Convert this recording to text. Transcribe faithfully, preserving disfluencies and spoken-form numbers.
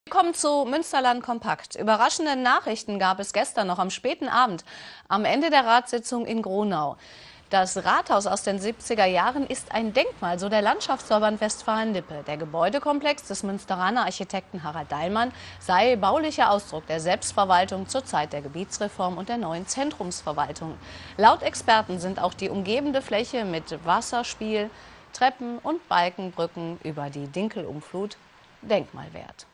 Willkommen zu Münsterland kompakt. Überraschende Nachrichten gab es gestern noch am späten Abend am Ende der Ratssitzung in Gronau. Das Rathaus aus den siebziger Jahren ist ein Denkmal, so der Landschaftsverband Westfalen-Lippe. Der Gebäudekomplex des Münsteraner Architekten Harald Deilmann sei baulicher Ausdruck der Selbstverwaltung zur Zeit der Gebietsreform und der neuen Zentrumsverwaltung. Laut Experten sind auch die umgebende Fläche mit Wasserspiel, Treppen und Balkenbrücken über die Dinkelumflut denkmalwert.